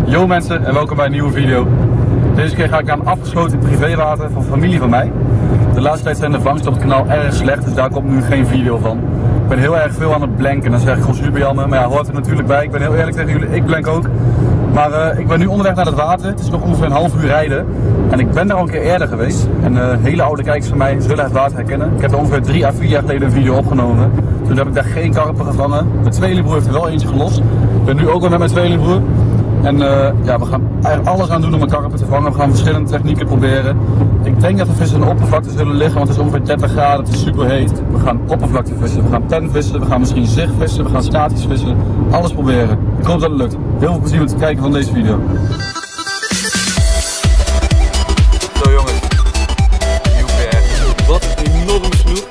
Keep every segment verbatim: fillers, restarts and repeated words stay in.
Yo mensen en welkom bij een nieuwe video. Deze keer ga ik naar een afgesloten privéwater van familie van mij. De laatste tijd zijn de vangsten op het kanaal erg slecht, dus daar komt nu geen video van. Ik ben heel erg veel aan het blanken, dat zeg ik gewoon super jammer. Maar ja, hoort er natuurlijk bij. Ik ben heel eerlijk tegen jullie, ik blank ook. Maar uh, ik ben nu onderweg naar het water. Het is nog ongeveer een half uur rijden. En ik ben daar al een keer eerder geweest. En uh, hele oude kijkers van mij zullen het water herkennen. Ik heb er ongeveer drie à vier jaar geleden een video opgenomen. Toen heb ik daar geen karper gevangen. Mijn tweelingbroer heeft er wel eentje gelost. Ik ben nu ook al met mijn tweelingbroer. En uh, ja, we gaan eigenlijk alles aan doen om een karper te vangen. We gaan verschillende technieken proberen. Ik denk dat de vissen aan de oppervlakte zullen liggen, want het is ongeveer dertig graden, het is super heet. We gaan oppervlakte vissen, we gaan pen vissen, we gaan misschien zig vissen, we gaan statisch vissen. Alles proberen. Ik hoop dat het lukt. Heel veel plezier met het kijken van deze video. Zo jongens, wat een enorme snoep.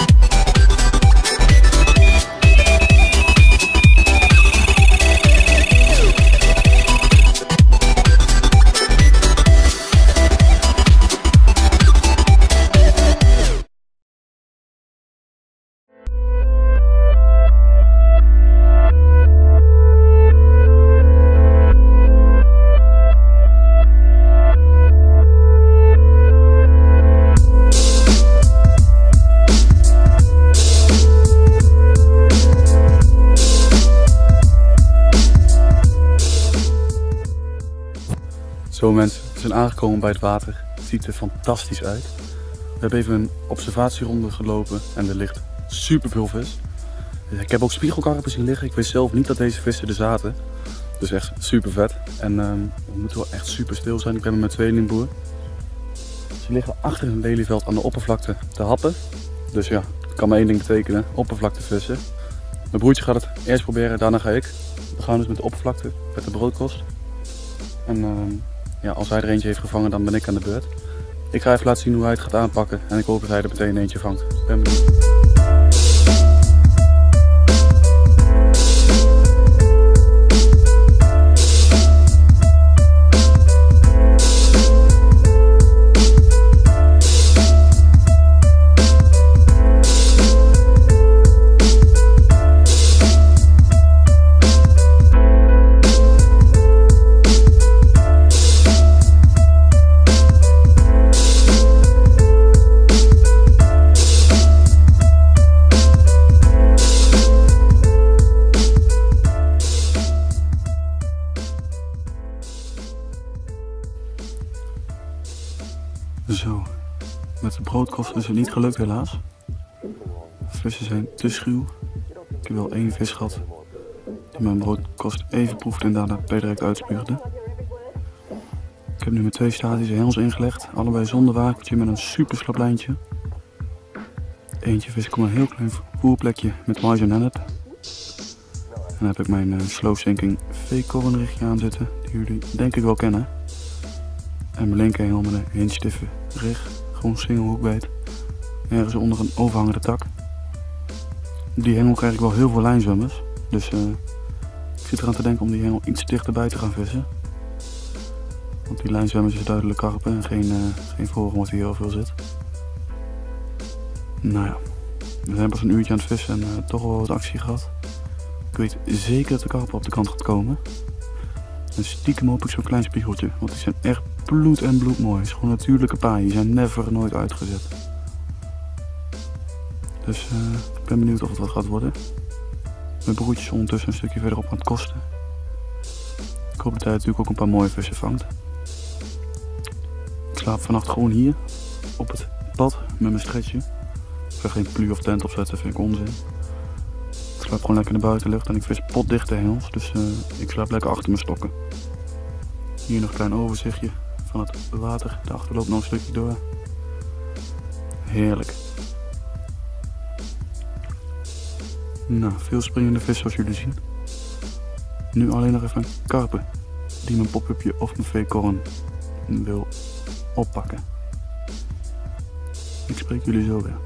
Zo mensen, we zijn aangekomen bij het water. Het ziet er fantastisch uit. We hebben even een observatieronde gelopen en er ligt super veel vis. Ik heb ook spiegelkarpers zien liggen. Ik wist zelf niet dat deze vissen er zaten. Dus echt super vet. En um, we moeten wel echt super stil zijn. Ik ben met mijn tweelingbroer. Ze liggen achter een lelieveld aan de oppervlakte te happen. Dus ja, dat kan maar één ding betekenen. Oppervlakte vissen. Mijn broertje gaat het eerst proberen, daarna ga ik. We gaan dus met de oppervlakte, met de broodkost. En um, ja, als hij er eentje heeft gevangen, dan ben ik aan de beurt. Ik ga even laten zien hoe hij het gaat aanpakken en ik hoop dat hij er meteen eentje vangt. Ik ben benieuwd. Zo, met de broodkost is het niet gelukt helaas. De vissen zijn te schuw. Ik heb wel één vis gehad die mijn broodkost even proefde en daarna per direct uitspuugde. Ik heb nu mijn twee statische hengels ingelegd, allebei zonder wakertje met een super slap lijntje. Eentje vis ik op een heel klein voerplekje met mais en hennep. En dan heb ik mijn uh, slow sinking fake richtje aan zitten, die jullie denk ik wel kennen. En mijn linkerhengel met een hintstiffe rig, gewoon single hoekbeet, ergens onder een overhangende tak. Die hengel krijg ik wel heel veel lijnzwemmers, dus uh, ik zit eraan te denken om die hengel iets dichterbij te gaan vissen. Want die lijnzwemmers is duidelijk karpen en geen, uh, geen vorm wat hier heel veel zit. Nou ja, we zijn pas een uurtje aan het vissen en uh, toch wel wat actie gehad. Ik weet zeker dat de karper op de kant gaat komen. En stiekem hoop ik zo'n klein spiegeltje, want die zijn echt bloed en bloed mooi. Het is gewoon natuurlijke paaien, die zijn never nooit uitgezet. Dus uh, ik ben benieuwd of het wat gaat worden. Mijn broertje is ondertussen een stukje verderop aan het kosten. Ik hoop dat hij natuurlijk ook een paar mooie vissen vangt. Ik slaap vannacht gewoon hier, op het pad, met mijn stretchje. Ik ga geen plu of tent opzetten, vind ik onzin. Ik slaap gewoon lekker in de buitenlucht en ik vis potdichte hengels, dus uh, ik slaap lekker achter mijn stokken. Hier nog een klein overzichtje van het water, daarachter loopt nog een stukje door. Heerlijk. Nou, veel springende vis zoals jullie zien. Nu alleen nog even een karper die mijn pop-upje of mijn veekorn wil oppakken. Ik spreek jullie zo weer.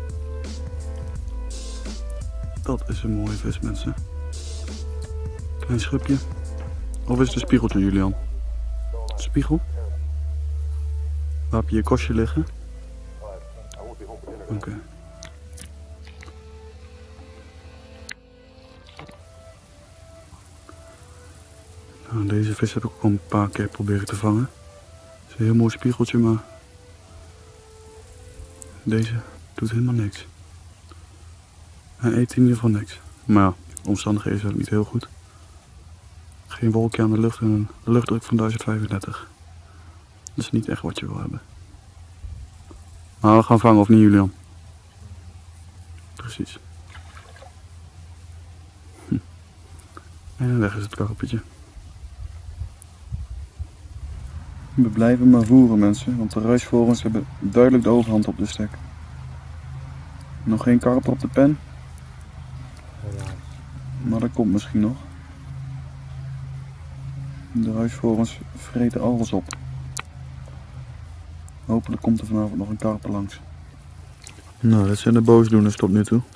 Dat is een mooie vis, mensen. Klein schubje. Of is het een spiegeltje, Julian? Spiegel? Waar heb je je kostje liggen? Oké. Okay. Nou, deze vis heb ik ook al een paar keer proberen te vangen. Het is een heel mooi spiegeltje, maar deze doet helemaal niks. Hij eet in ieder geval niks. Maar ja, de omstandigheden zijn ook niet heel goed. Geen wolkje aan de lucht en een luchtdruk van duizend vijfendertig. Dat is niet echt wat je wil hebben. Maar we gaan vangen, of niet, Julian? Precies. Hm. En weg is het karpetje. We blijven maar voeren, mensen, want de ruisvorens hebben duidelijk de overhand op de stek. Nog geen karper op de pen. Maar dat komt misschien nog. De ruisvorens vreten alles op. Hopelijk komt er vanavond nog een karper langs. Nou, dat zijn de boosdoeners tot nu toe.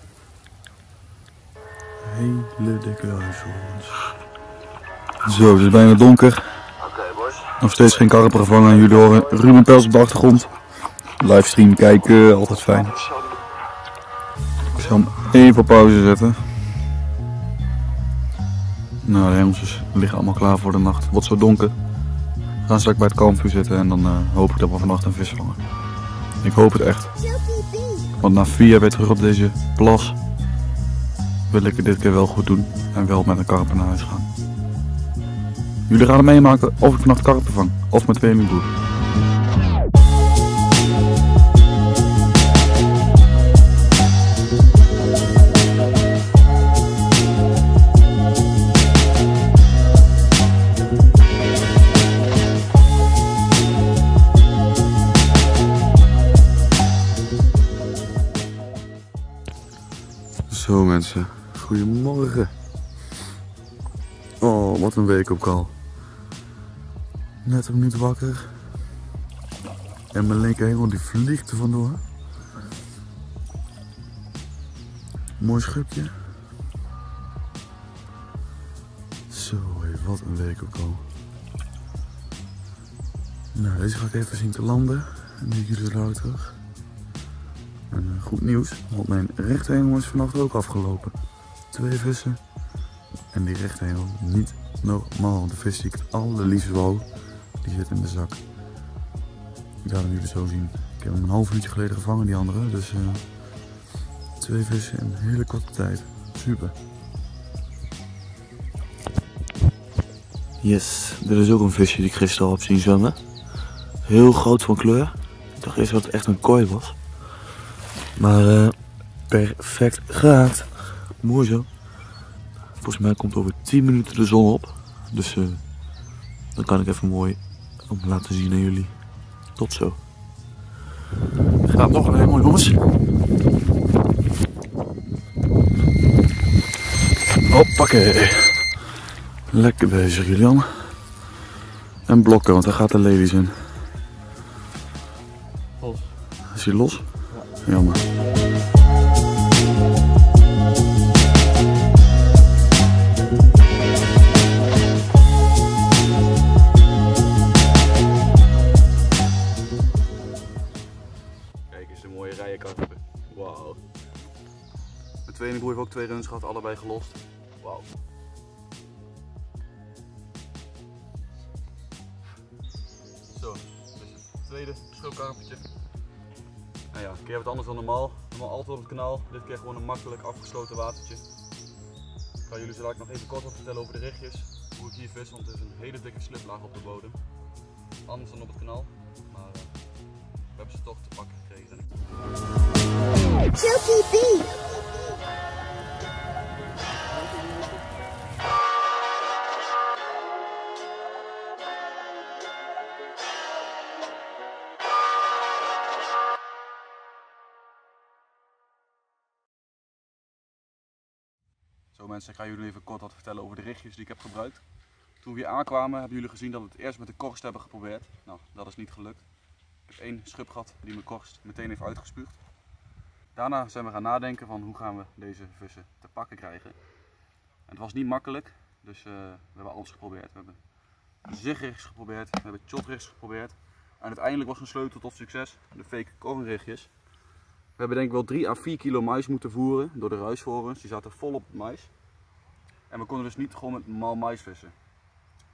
Hele dikke ruisvorens. Zo, het is bijna donker. Nog steeds geen karper gevangen en jullie horen Ruben Pels op de achtergrond. Livestream kijken, altijd fijn. Ik zal hem even op pauze zetten. Nou, de hengeltjes liggen allemaal klaar voor de nacht. Het wordt zo donker. We gaan straks bij het kampvuur zitten en dan uh, hoop ik dat we vannacht een vis vangen. Ik hoop het echt. Want na vier jaar weer terug op deze plas wil ik het dit keer wel goed doen en wel met een karper naar huis gaan. Jullie gaan het meemaken of ik vannacht karper vang of met tweelingboer. Zo mensen, goedemorgen. Oh, wat een wake-up call. Net een minuut wakker. En mijn linkerhengel die vliegt er vandoor. Mooi schubje. Zo, wat een wake-up call. Nou, deze ga ik even zien te landen. En nu jullie zo dadelijk terug. En goed nieuws, want mijn rechterhengel is vannacht ook afgelopen. Twee vissen. En die rechterhengel niet normaal. De vis die ik het allerliefst wou, die zit in de zak. Ik ga hem jullie zo zien. Ik heb hem een half uurtje geleden gevangen, die andere. Dus uh, twee vissen in een hele korte tijd. Super. Yes, dit is ook een visje die ik gisteren al heb zien zwemmen. Heel groot van kleur. Ik dacht eerst dat het echt een kooi was. Maar uh, perfect gehaakt. Mooi zo. Volgens mij komt over tien minuten de zon op. Dus uh, dan kan ik even mooi om laten zien aan jullie. Tot zo. Gaat nog een hele mooie jongens. Hoppakee. Lekker bezig Julian. En blokken, want daar gaat de ladies in. Los. Is hij los? Ja. Jammer. Kijk eens, een mooie rijen karpen. Wauw. Mijn tweelingbroer heeft ook twee runs gehad, allebei gelost. Wauw. Zo, dit is het tweede schulkarpertje. Nou ja, een keer wat anders dan normaal. Normaal altijd op het kanaal. Dit keer gewoon een makkelijk afgesloten watertje. Ik ga jullie zo nog even kort wat vertellen over de richtjes. Hoe ik hier vis, want het is een hele dikke sliplaag op de bodem. Anders dan op het kanaal. Maar uh, we hebben ze toch te pakken gekregen. Zo mensen, ik ga jullie even kort wat vertellen over de richtjes die ik heb gebruikt. Toen we hier aankwamen hebben jullie gezien dat we het eerst met de korst hebben geprobeerd. Nou, dat is niet gelukt. Ik heb één schub gehad die mijn korst meteen heeft uitgespuugd. Daarna zijn we gaan nadenken van hoe gaan we deze vissen te pakken krijgen. En het was niet makkelijk, dus uh, we hebben alles geprobeerd. We hebben ziglichtjes geprobeerd, we hebben chotrichtjes geprobeerd. En uiteindelijk was een sleutel tot succes de fake kornrichtjes. We hebben denk ik wel drie à vier kilo mais moeten voeren door de ruisvorens. Die zaten vol op het mais. En we konden dus niet gewoon met normaal mais vissen.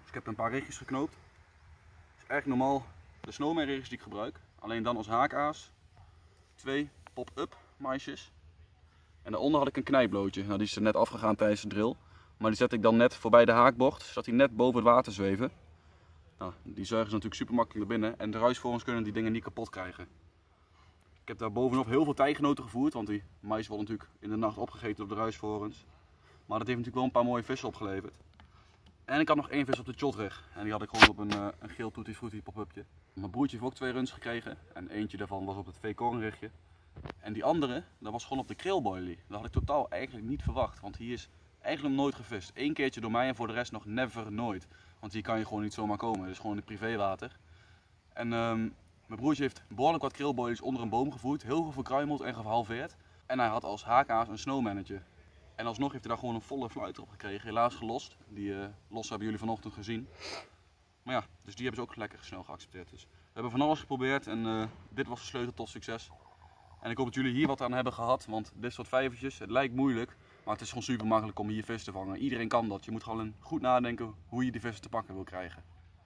ik heb een paar richtjes geknoopt. Het is eigenlijk normaal de snowman richtjes die ik gebruik. Alleen dan als haakaas. Twee pop-up maisjes. En daaronder had ik een knijplootje. Nou, die is er net afgegaan tijdens de drill. Maar die zet ik dan net voorbij de haakbocht, zodat hij net boven het water zweven. Nou, die zuigen ze natuurlijk super makkelijk naar binnen. En de ruisvorens kunnen die dingen niet kapot krijgen. Ik heb daar bovenop heel veel tijgenoten gevoerd, want die mais wordt natuurlijk in de nacht opgegeten door de ruisvorens. Maar dat heeft natuurlijk wel een paar mooie vissen opgeleverd. En ik had nog één vis op de Tjotrig. En die had ik gewoon op een, uh, een geel Tutti Frutti pop-upje. Mijn broertje heeft ook twee runs gekregen. En eentje daarvan was op het V-korenrichtje. En die andere, dat was gewoon op de krillboilie. Dat had ik totaal eigenlijk niet verwacht. Want hier is eigenlijk nog nooit gevist. Eén keertje door mij en voor de rest nog never nooit. Want hier kan je gewoon niet zomaar komen. Het is gewoon in privéwater. En um, mijn broertje heeft behoorlijk wat krillboilies onder een boom gevoerd. Heel veel verkruimeld en gehalveerd. En hij had als haakaas een snowmannetje. En alsnog heeft hij daar gewoon een volle fluiter op gekregen. Helaas gelost. Die uh, los hebben jullie vanochtend gezien. Maar ja, dus die hebben ze ook lekker snel geaccepteerd. Dus we hebben van alles geprobeerd en uh, dit was de sleutel tot succes. En ik hoop dat jullie hier wat aan hebben gehad, want dit soort vijvertjes, het lijkt moeilijk. Maar het is gewoon super makkelijk om hier vis te vangen. Iedereen kan dat. Je moet gewoon goed nadenken hoe je die vissen te pakken wil krijgen.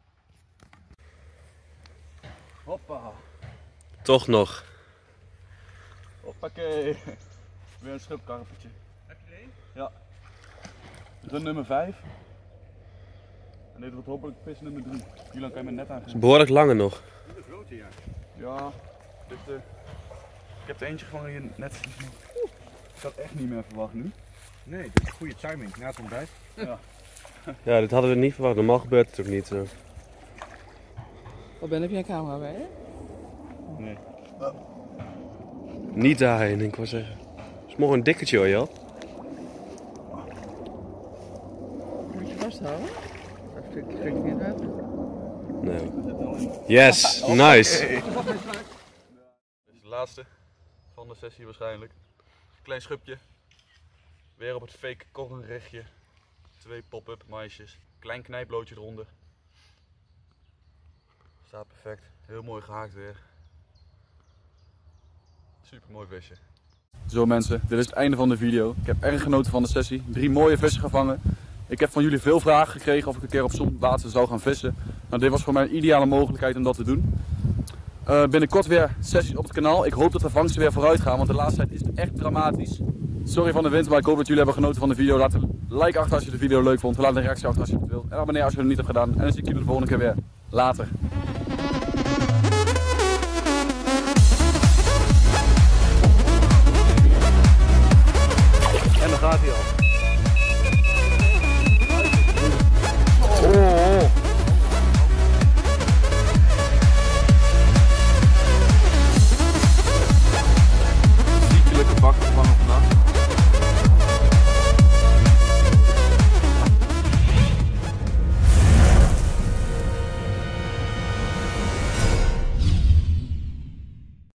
Hoppa. Toch nog. Hoppakee. Weer een schubkarpertje. Heb je er één? Ja. Run nummer vijf. En dit wordt hopelijk vis nummer drie. Hier lang kan je met net aan. Het is behoorlijk lange nog. Dit is grote, ja. Ja, dit, uh, ik heb er eentje gevangen hier net. Ik had echt niet meer verwacht nu. Nee, dit is goede timing na het ontbijt. Ja. Ja, dit hadden we niet verwacht. Normaal gebeurt het ook niet zo. Wat ben heb je een camera bij je? Nee. Niet daarheen, ik wou zeggen. Het is morgen een dikketje hoor, Jel. Moet je vasthouden? Een stukje stukje niet uit. Nee. Yes, nice. Dit is de laatste van de sessie waarschijnlijk. Klein schubje. Weer op het fake korrenrichtje. Twee pop-up maisjes. Klein knijplootje eronder. Staat perfect. Heel mooi gehaakt weer. Super mooi visje. Zo mensen, dit is het einde van de video. Ik heb erg genoten van de sessie. Drie mooie vissen gevangen. Ik heb van jullie veel vragen gekregen of ik een keer op zonwater zou gaan vissen. Nou, dit was voor mij een ideale mogelijkheid om dat te doen. Uh, binnenkort weer sessies op het kanaal. Ik hoop dat de vangsten weer vooruit gaan, want de laatste tijd is het echt dramatisch. Sorry van de wind, maar ik hoop dat jullie hebben genoten van de video. Laat een like achter als je de video leuk vond. Laat een reactie achter als je het wilt. En abonneer als je het nog niet hebt gedaan. En dan zie ik jullie de volgende keer weer. Later. En dan gaat hij al. Oh.